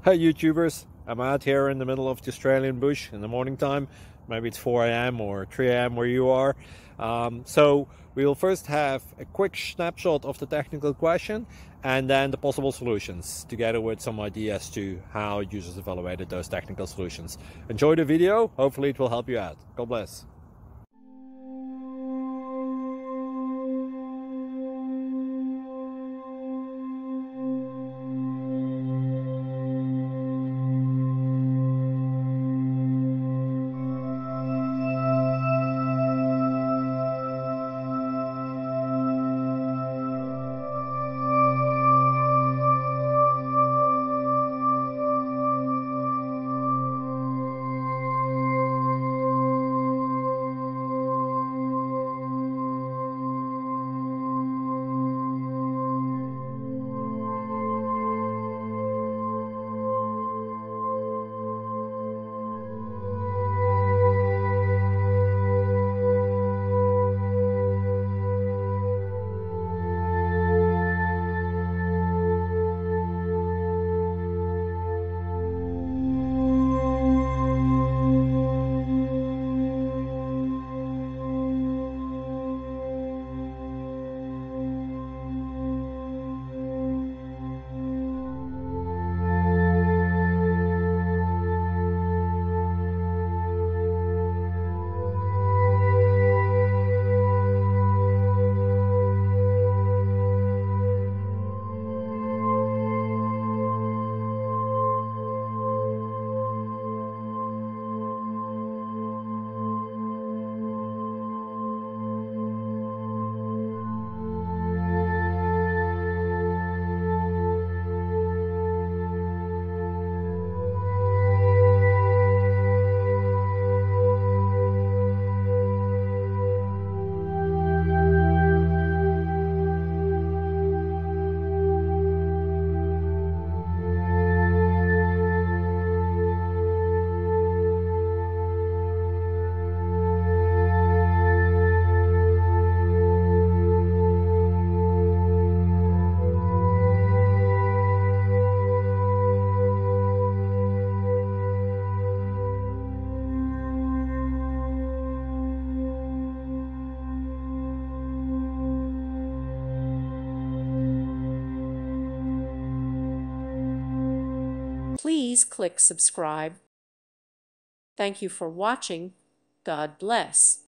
Hey YouTubers, I'm out here in the middle of the Australian bush in the morning time. Maybe it's 4 a.m. or 3 a.m. where you are. So we will first have a quick snapshot of the technical question and then the possible solutions, together with some ideas to how users evaluated those technical solutions. Enjoy the video, hopefully it will help you out. God bless. Please click subscribe. Thank you for watching. God bless.